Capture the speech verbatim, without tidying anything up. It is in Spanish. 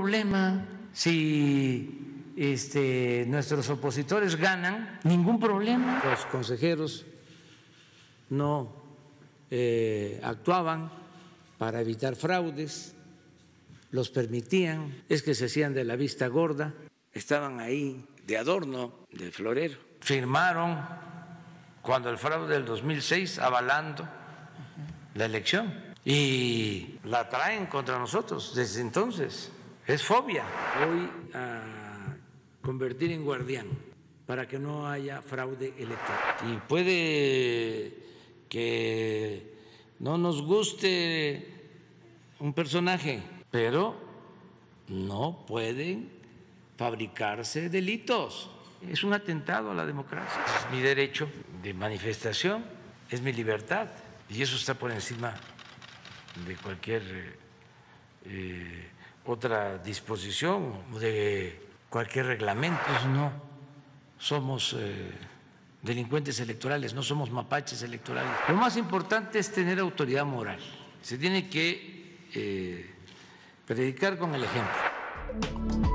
problema. Si este, nuestros opositores ganan, ningún problema. Los consejeros no eh, actuaban para evitar fraudes, los permitían, es que se hacían de la vista gorda, estaban ahí de adorno, de florero. Firmaron cuando el fraude del dos mil seis avalando la elección y la traen contra nosotros desde entonces. Es fobia. Voy a convertir en guardián para que no haya fraude electoral. Y puede que no nos guste un personaje, pero no pueden fabricarse delitos. Es un atentado a la democracia. Es mi derecho de manifestación, es mi libertad, y eso está por encima de cualquier eh, otra disposición o de cualquier reglamento. No somos eh, delincuentes electorales, no somos mapaches electorales. Lo más importante es tener autoridad moral. Se tiene que eh, predicar con el ejemplo.